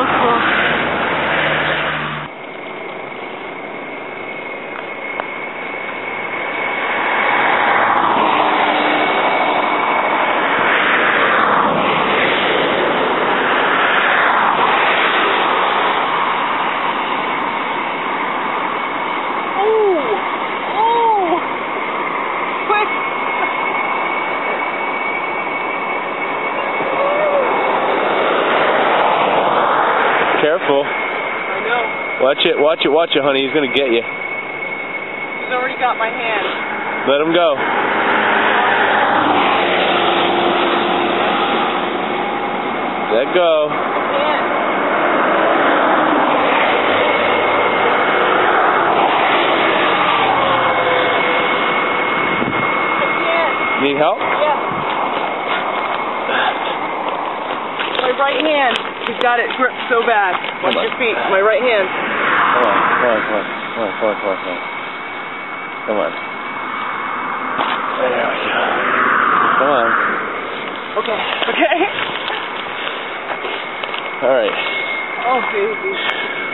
Careful. I know. Watch it, honey. He's gonna get you. He's already got my hand. Let him go. Let go. Need help? Yeah. My right hand. He's got it gripped so bad. Watch your feet. My right hand. Come on. Come on. There we go. Come on. Okay. All right. Oh, baby.